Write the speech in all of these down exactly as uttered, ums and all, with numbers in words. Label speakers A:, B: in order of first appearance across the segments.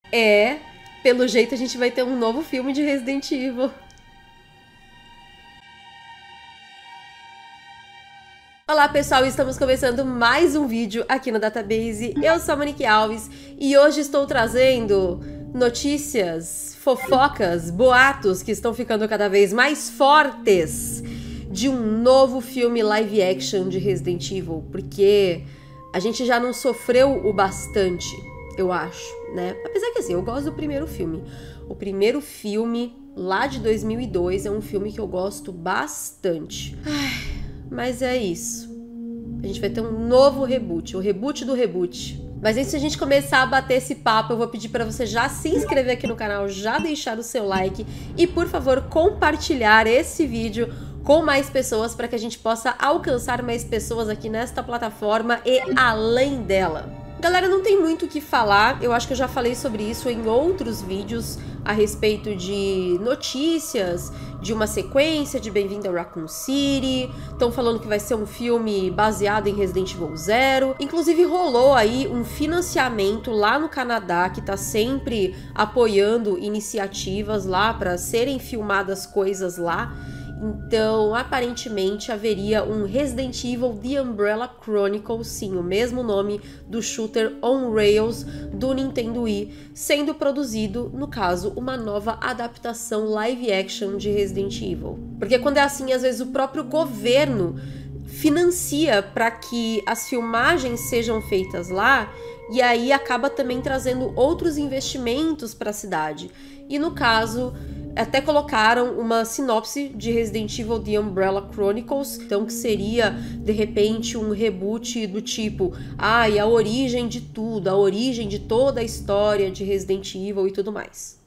A: É, pelo jeito a gente vai ter um novo filme de Resident Evil. Olá pessoal, estamos começando mais um vídeo aqui no Database. Eu sou a Monique Alves e hoje estou trazendo notícias, fofocas, boatos que estão ficando cada vez mais fortes de um novo filme live action de Resident Evil, porque a gente já não sofreu o bastante, eu acho, né? Apesar que assim, eu gosto do primeiro filme. O primeiro filme, lá de dois mil e dois, é um filme que eu gosto bastante. Ai, mas é isso. A gente vai ter um novo reboot, o reboot do reboot. Mas antes de a gente começar a bater esse papo, eu vou pedir para você já se inscrever aqui no canal, já deixar o seu like e, por favor, compartilhar esse vídeo com mais pessoas para que a gente possa alcançar mais pessoas aqui nesta plataforma e além dela. Galera, não tem muito o que falar, eu acho que eu já falei sobre isso em outros vídeos a respeito de notícias, de uma sequência de Bem-vindo a Raccoon City, estão falando que vai ser um filme baseado em Resident Evil Zero, inclusive rolou aí um financiamento lá no Canadá que tá sempre apoiando iniciativas lá para serem filmadas coisas lá. Então, aparentemente, haveria um Resident Evil The Umbrella Chronicles, sim, o mesmo nome do shooter on rails do Nintendo Wii, sendo produzido, no caso, uma nova adaptação live action de Resident Evil. Porque quando é assim, às vezes o próprio governo financia para que as filmagens sejam feitas lá, e aí acaba também trazendo outros investimentos para a cidade. E no caso, até colocaram uma sinopse de Resident Evil The Umbrella Chronicles, então que seria, de repente, um reboot do tipo, ah, e a origem de tudo, a origem de toda a história de Resident Evil e tudo mais.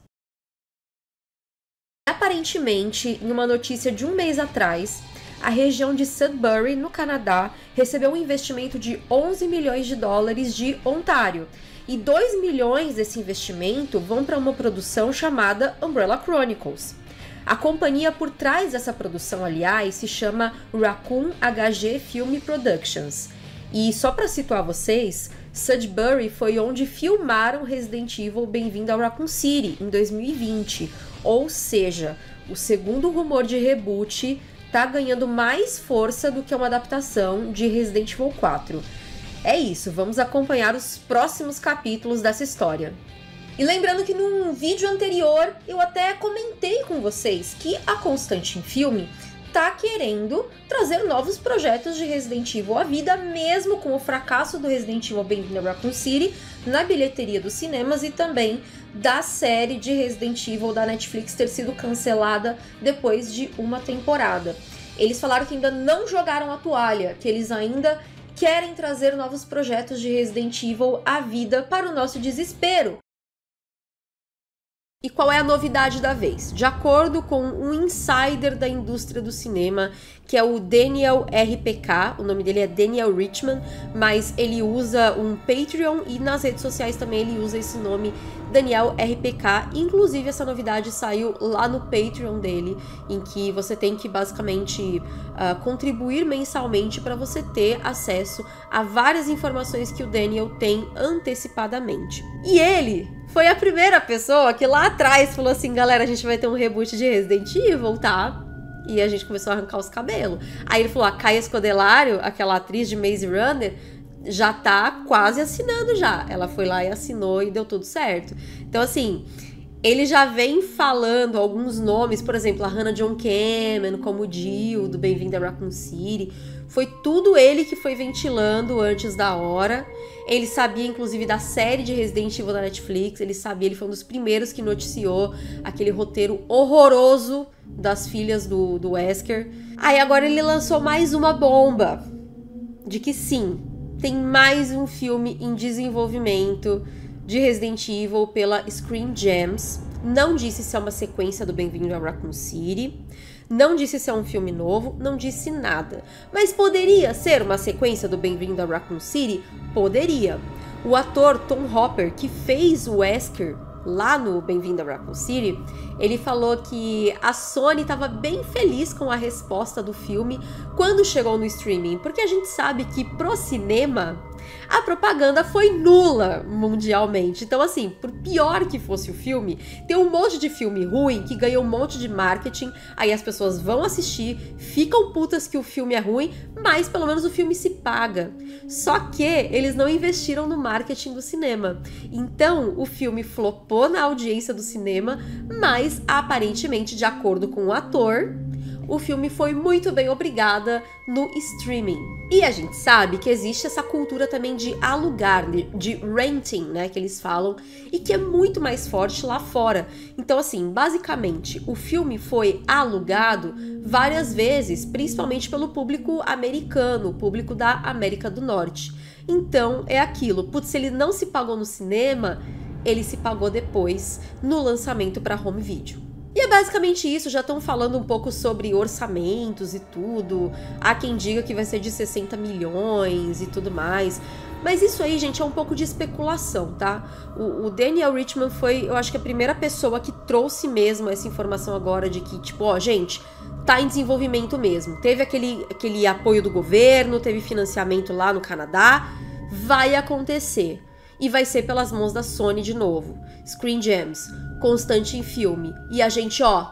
A: Aparentemente, em uma notícia de um mês atrás, a região de Sudbury, no Canadá, recebeu um investimento de onze milhões de dólares de Ontário. E dois milhões desse investimento vão para uma produção chamada Umbrella Chronicles. A companhia por trás dessa produção, aliás, se chama Raccoon H G Film Productions. E só para situar vocês, Sudbury foi onde filmaram Resident Evil Bem-vindo a Raccoon City, em dois mil e vinte. Ou seja, o segundo rumor de reboot tá ganhando mais força do que uma adaptação de Resident Evil quatro. É isso, vamos acompanhar os próximos capítulos dessa história. E lembrando que num vídeo anterior eu até comentei com vocês que a Constantin Film tá querendo trazer novos projetos de Resident Evil à vida, mesmo com o fracasso do Resident Evil Bem-vindo a Raccoon City na bilheteria dos cinemas e também da série de Resident Evil da Netflix ter sido cancelada depois de uma temporada. Eles falaram que ainda não jogaram a toalha, que eles ainda querem trazer novos projetos de Resident Evil à vida para o nosso desespero. E qual é a novidade da vez? De acordo com um insider da indústria do cinema, que é o Daniel R P K, o nome dele é Daniel Richman, mas ele usa um Patreon e nas redes sociais também ele usa esse nome Daniel R P K. Inclusive essa novidade saiu lá no Patreon dele, em que você tem que basicamente uh, contribuir mensalmente para você ter acesso a várias informações que o Daniel tem antecipadamente. E ele foi a primeira pessoa que lá atrás falou assim, galera, a gente vai ter um reboot de Resident Evil, tá? E a gente começou a arrancar os cabelos. Aí ele falou, a Kaia Scodelario, aquela atriz de Maze Runner, já tá quase assinando já. Ela foi lá e assinou e deu tudo certo. Então, assim, ele já vem falando alguns nomes, por exemplo, a Hannah John Kamen, como Jill, do Bem-vindo a Raccoon City. Foi tudo ele que foi ventilando antes da hora. Ele sabia, inclusive, da série de Resident Evil da Netflix. Ele sabia, ele foi um dos primeiros que noticiou aquele roteiro horroroso das filhas do, do Wesker. Aí agora ele lançou mais uma bomba. De que sim, tem mais um filme em desenvolvimento de Resident Evil pela Screen Gems. Não disse se é uma sequência do Bem-vindo a Raccoon City. Não disse se é um filme novo, não disse nada. Mas poderia ser uma sequência do Bem-vindo a Raccoon City? Poderia. O ator Tom Hopper, que fez o Wesker lá no Bem-vindo a Raccoon City, ele falou que a Sony estava bem feliz com a resposta do filme quando chegou no streaming, porque a gente sabe que pro cinema a propaganda foi nula mundialmente. Então, assim, por pior que fosse o filme, tem um monte de filme ruim que ganhou um monte de marketing, aí as pessoas vão assistir, ficam putas que o filme é ruim, mas pelo menos o filme se paga. Só que eles não investiram no marketing do cinema. Então, o filme flopou na audiência do cinema, mas aparentemente, de acordo com o ator, o filme foi muito bem obrigada no streaming. E a gente sabe que existe essa cultura também de alugar, de renting, né, que eles falam, e que é muito mais forte lá fora. Então, assim, basicamente, o filme foi alugado várias vezes, principalmente pelo público americano, o público da América do Norte. Então, é aquilo, putz, se ele não se pagou no cinema, ele se pagou depois no lançamento para home video. E é basicamente isso, já estão falando um pouco sobre orçamentos e tudo. Há quem diga que vai ser de sessenta milhões e tudo mais. Mas isso aí, gente, é um pouco de especulação, tá? O, o Daniel Richtman foi, eu acho que a primeira pessoa que trouxe mesmo essa informação agora de que, tipo, ó, gente, tá em desenvolvimento mesmo. Teve aquele, aquele apoio do governo, teve financiamento lá no Canadá. Vai acontecer. E vai ser pelas mãos da Sony de novo. Screen Gems, constante em filme. E a gente, ó...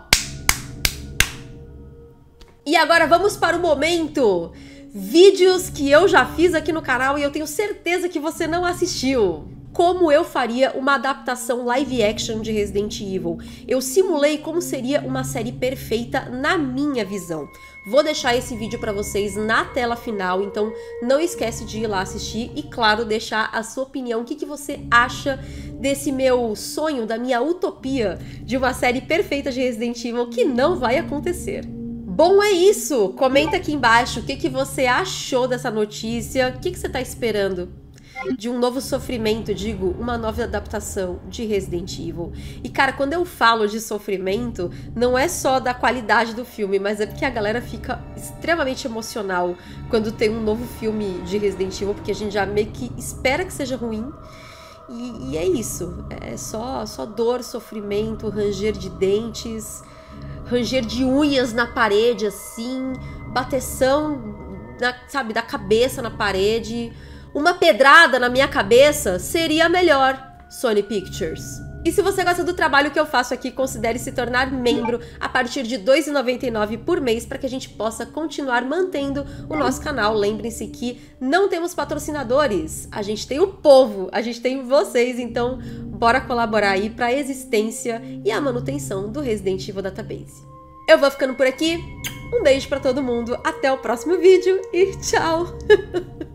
A: E agora vamos para o momento! Vídeos que eu já fiz aqui no canal e eu tenho certeza que você não assistiu. Como eu faria uma adaptação live action de Resident Evil. Eu simulei como seria uma série perfeita na minha visão. Vou deixar esse vídeo para vocês na tela final, então não esquece de ir lá assistir e, claro, deixar a sua opinião. O que, que você acha desse meu sonho, da minha utopia de uma série perfeita de Resident Evil que não vai acontecer? Bom, é isso! Comenta aqui embaixo o que, que você achou dessa notícia, o que, que você tá esperando de um novo sofrimento, digo, uma nova adaptação de Resident Evil. E, cara, quando eu falo de sofrimento, não é só da qualidade do filme, mas é porque a galera fica extremamente emocional quando tem um novo filme de Resident Evil, porque a gente já meio que espera que seja ruim. E, e é isso. É só, só dor, sofrimento, ranger de dentes, ranger de unhas na parede, assim, bateção, na, sabe, da cabeça na parede. Uma pedrada na minha cabeça seria melhor, Sony Pictures. E se você gosta do trabalho que eu faço aqui, considere se tornar membro a partir de dois reais e noventa e nove centavos por mês para que a gente possa continuar mantendo o nosso canal. Lembrem-se que não temos patrocinadores, a gente tem o povo, a gente tem vocês, então bora colaborar aí para a existência e a manutenção do Resident Evil Database. Eu vou ficando por aqui, um beijo para todo mundo, até o próximo vídeo e tchau!